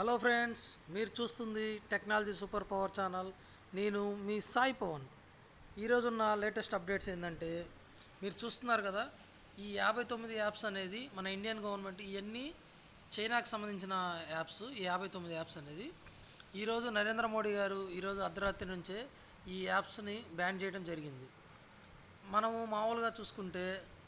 Hello friends, మీరు చూస్తుంది technology super power channel. నేను మీ సాయి పవన్. ఈరోజు ఉన్న లేటెస్ట్ అప్డేట్స్ ఏంటంటే, మీరు చూస్తున్నారు కదా, ఈ 59 యాప్స్ అనేది మన ఇండియన్ గవర్నమెంట్ ఇవన్నీ చైనాకి సంబంధించిన యాప్స్. ఈ 59 యాప్స్ అనేది ఈరోజు నరేంద్ర మోడీ గారు ఈరోజు అర్ధరాత్రి నుంచే ఈ యాప్స్ని బ్యాన్ చేయడం జరిగింది. మనము మామూలుగా చూసుకుంటే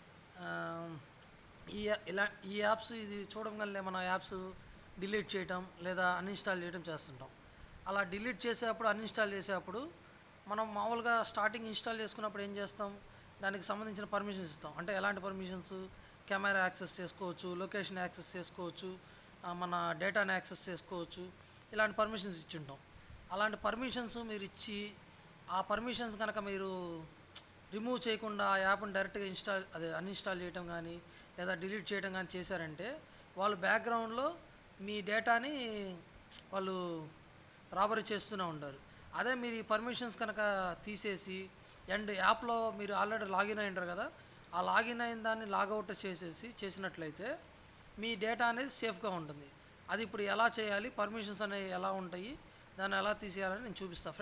ఈ ఈ యాప్స్ ఇది చూడంగానే మన యాప్స్ డిలీట్ చేయటం లేదా అన్ఇన్స్టాల్ చేయడం చేస్తుంటాం. అలా డిలీట్ చేసేటప్పుడు అన్ఇన్స్టాల్ చేసేటప్పుడు మనం మామూలుగా స్టార్టింగ్ ఇన్స్టాల్ చేసుకున్నప్పుడు ఏం చేస్తాం, దానికి సంబంధించిన పర్మిషన్స్ ఇస్తాం. అంటే ఎలాంటి పర్మిషన్స్? కెమెరా యాక్సెస్ చేసుకోవచ్చు, లొకేషన్ యాక్సెస్ చేసుకోవచ్చు, మన డేటాని యాక్సెస్ చేసుకోవచ్చు, ఇలాంటి పర్మిషన్స్ ఇచ్చుంటాం. అలాంటి పర్మిషన్స్ మీరు ఇచ్చి ఆ పర్మిషన్స్ కనుక మీరు రిమూవ్ చేయకుండా ఆ యాప్ని డైరెక్ట్గా అన్ఇన్స్టాల్ చేయడం కానీ లేదా డిలీట్ చేయడం కానీ చేశారంటే వాళ్ళు బ్యాక్గ్రౌండ్లో మీ డేటాని వాళ్ళు రాబరీ చేస్తూనే ఉంటారు. అదే మీరు ఈ పర్మిషన్స్ కనుక తీసేసి అండ్ యాప్లో మీరు ఆల్రెడీ లాగిన్ అయి ఉంటారు కదా, ఆ లాగిన్ అయిన దాన్ని లాగౌట్ చేసినట్లయితే మీ డేటా అనేది సేఫ్గా ఉంటుంది. అది ఇప్పుడు ఎలా చేయాలి, పర్మిషన్స్ అనేవి ఎలా ఉంటాయి, దాన్ని ఎలా తీసేయాలని నేను చూపిస్తాను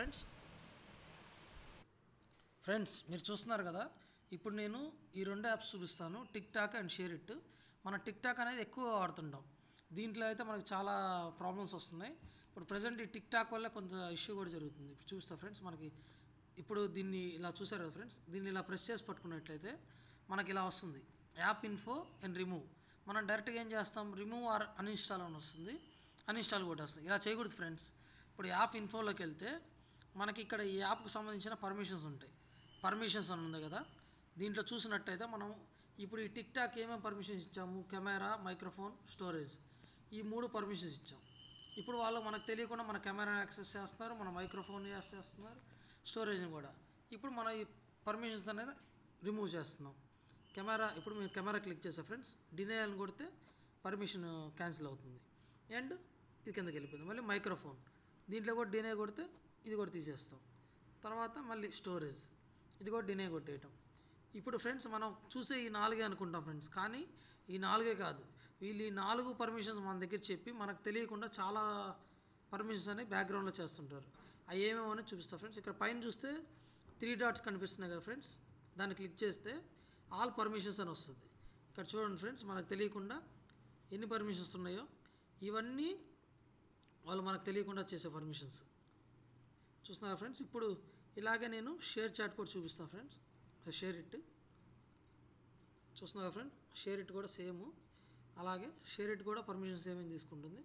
ఫ్రెండ్స్. మీరు చూస్తున్నారు కదా, ఇప్పుడు నేను ఈ రెండు యాప్స్ చూపిస్తాను, TikTok and SHAREit. మన టిక్ టాక్ అనేది ఎక్కువ వాడుతుంటాం. దీంట్లో అయితే మనకు చాలా ప్రాబ్లమ్స్ వస్తున్నాయి. ఇప్పుడు ప్రజెంట్ ఈ టిక్ టాక్ వల్ల కొంత ఇష్యూ కూడా జరుగుతుంది. ఇప్పుడు చూపిస్తా ఫ్రెండ్స్. మనకి ఇప్పుడు దీన్ని ఇలా చూసారు కదా ఫ్రెండ్స్, దీన్ని ఇలా ప్రెస్ చేసి పట్టుకున్నట్లయితే మనకి ఇలా వస్తుంది, యాప్ ఇన్ఫో అండ్ రిమూవ్. మనం డైరెక్ట్గా ఏం చేస్తాం, రిమూవ్ ఆర్ అన్ఇన్స్టాల్ అని వస్తుంది, అన్ఇన్స్టాల్ కూడా వస్తుంది. ఇలా చేయకూడదు ఫ్రెండ్స్. ఇప్పుడు యాప్ ఇన్ఫోలోకి వెళ్తే మనకి ఇక్కడ ఈ యాప్కి సంబంధించిన పర్మిషన్స్ ఉంటాయి. పర్మిషన్స్ అని ఉంది కదా, దీంట్లో చూసినట్టయితే మనం ఇప్పుడు ఈ టిక్ టాక్ ఏమేమి పర్మిషన్స్ ఇచ్చాము, కెమెరా, మైక్రోఫోన్, స్టోరేజ్, ఈ 3 పర్మిషన్స్ ఇచ్చాం. ఇప్పుడు వాళ్ళు మనకు తెలియకుండా మన కెమెరాని యాక్సెస్ చేస్తున్నారు, మన మైక్రోఫోన్ యాక్సెస్ చేస్తున్నారు, స్టోరేజ్ని కూడా. ఇప్పుడు మన ఈ పర్మిషన్స్ అనేది రిమూవ్ చేస్తున్నాం. ఇప్పుడు మీరు కెమెరా క్లిక్ చేసా ఫ్రెండ్స్, డినే అని కొడితే పర్మిషన్ క్యాన్సిల్ అవుతుంది అండ్ ఇది కిందకి వెళ్ళిపోయింది. మళ్ళీ మైక్రోఫోన్, దీంట్లో కూడా డినే కొడితే ఇది కూడా తీసేస్తాం. తర్వాత మళ్ళీ స్టోరేజ్, ఇది కూడా డినే కొట్టేయటం. ఇప్పుడు ఫ్రెండ్స్ మనం చూసే ఈ 4 అనుకుంటాం ఫ్రెండ్స్, కానీ ఈ 4 కాదు, వీళ్ళు ఈ 4 పర్మిషన్స్ మన దగ్గర చెప్పి మనకు తెలియకుండా చాలా పర్మిషన్స్ అనేవి బ్యాక్గ్రౌండ్లో చేస్తుంటారు. అవి ఏమేమో చూపిస్తా ఫ్రెండ్స్. ఇక్కడ పైన చూస్తే 3 డాట్స్ కనిపిస్తున్నాయి కదా ఫ్రెండ్స్, దాన్ని క్లిక్ చేస్తే ఆల్ పర్మిషన్స్ అని వస్తుంది. ఇక్కడ చూడండి ఫ్రెండ్స్, మనకు తెలియకుండా ఎన్ని పర్మిషన్స్ ఉన్నాయో ఇవన్నీ వాళ్ళు మనకు తెలియకుండా చేసే పర్మిషన్స్ చూస్తున్నారు ఫ్రెండ్స్. ఇప్పుడు ఇలాగే నేను షేర్ చాట్ కూడా చూపిస్తాను ఫ్రెండ్స్. షేర్ ఇట్ చూస్తున్నారు ఫ్రెండ్, షేర్ ఇట్ కూడా సేమ్. అలాగే షేర్ ఇట్ కూడా పర్మిషన్స్ ఏమేమి తీసుకుంటుంది.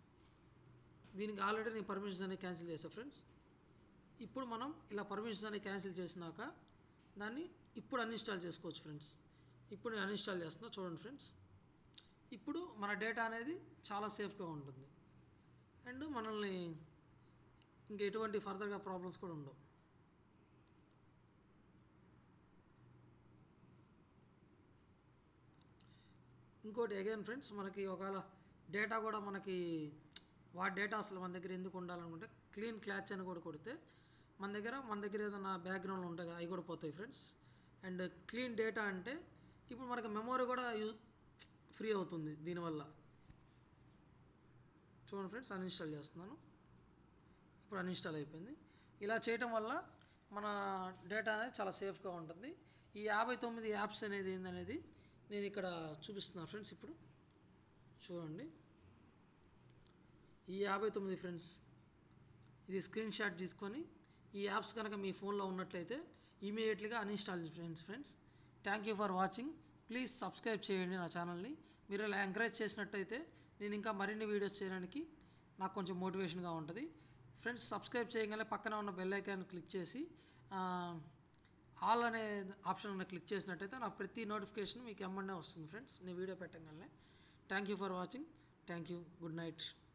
దీనికి ఆల్రెడీ నేను పర్మిషన్స్ అనేవి క్యాన్సిల్ చేశాను ఫ్రెండ్స్. ఇప్పుడు మనం ఇలా పర్మిషన్స్ అనేవి క్యాన్సిల్ చేసినాక దాన్ని ఇప్పుడు అన్ఇన్స్టాల్ చేసుకోవచ్చు ఫ్రెండ్స్. ఇప్పుడు నేను అన్ఇన్స్టాల్ చేస్తున్నా, చూడండి ఫ్రెండ్స్. ఇప్పుడు మన డేటా అనేది చాలా సేఫ్గా ఉంటుంది అండ్ మనల్ని ఇంకా ఎటువంటి ఫర్దర్గా ప్రాబ్లమ్స్ కూడా ఉండవు. ఇంకోటి అగైన్ ఫ్రెండ్స్, మనకి ఒకవేళ డేటా కూడా మనకి డేటా అసలు మన దగ్గర ఎందుకు ఉండాలనుకుంటే క్లీన్ క్లాచ్ అని కూడా కొడితే మన దగ్గర ఏదైనా బ్యాక్గ్రౌండ్లో ఉంటాయి కదా, అవి కూడా పోతాయి ఫ్రెండ్స్. అండ్ క్లీన్ డేటా అంటే ఇప్పుడు మనకి మెమొరీ కూడా ఫ్రీ అవుతుంది దీనివల్ల. చూడండి ఫ్రెండ్స్, అన్ఇన్స్టాల్ చేస్తున్నాను, ఇప్పుడు అన్ఇన్స్టాల్ అయిపోయింది. ఇలా చేయటం వల్ల మన డేటా అనేది చాలా సేఫ్గా ఉంటుంది. ఈ 59 యాప్స్ అనేది ఏందనేది నేను ఇక్కడ చూపిస్తున్నాను ఫ్రెండ్స్. ఇప్పుడు చూడండి, ఈ 59 ఫ్రెండ్స్, ఇది స్క్రీన్ షాట్ తీసుకొని ఈ యాప్స్ కనుక మీ ఫోన్లో ఉన్నట్లయితే ఇమీడియట్లీగా uninstall friends. Thank you for watching. Please subscribe చేయండి నా ఛానల్ని. మీరు ఇలా ఎంకరేజ్ చేసినట్టయితే నేను ఇంకా మరిన్ని వీడియోస్ చేయడానికి నాకు కొంచెం మోటివేషన్గా ఉంటుంది ఫ్రెండ్స్. సబ్స్క్రైబ్ చేయగానే పక్కన ఉన్న బెల్ ఐకాన్ క్లిక్ చేసి ఆల్ అనే ఆప్షన్ క్లిక్ చేసినట్టయితే నాకు ప్రతి నోటిఫికేషన్ మీకు ఎమ్మడే వస్తుంది ఫ్రెండ్స్, నేను వీడియో పెట్టగానే. Thank you for watching. Thank you. Good night.